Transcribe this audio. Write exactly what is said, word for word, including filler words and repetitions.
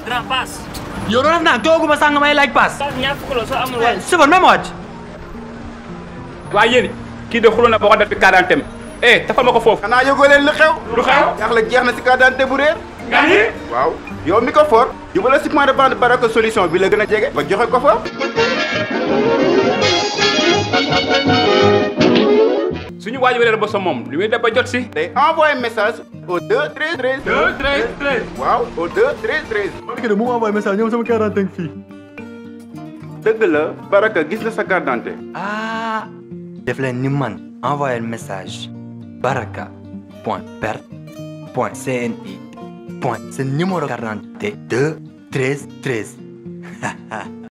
grand pass. yow doo def naa tooguma sànq may laaj paas. pass ñaar fukk la soo amul wàll. seconde même wàcc. waaye yéen kii de xuloon na boo ko def ci carte d'identité eh tafal ma ko foofu. xanaa yëgoo leen lu xew. lu xew. yàlla jeex na si carte d'identité bu réer. nga ni. waaw yow mi ko for. yóbbu si point de vente Baraka solution bi la gën a jege. ba joxe ko fa. suñu waaj wéreer ba sa moom li muy def ba jot si. day envoyé message au deux treize treize. deux treize treize. waaw au deux treize treize. man de mu envoyé message ñoom sama carte d'identité fii. dëgg la Baraka gis na sa carte d'identité. ah. def leen ni man envoyé message baraka point perte point cni point seen numéro carte d'identité deux treize treize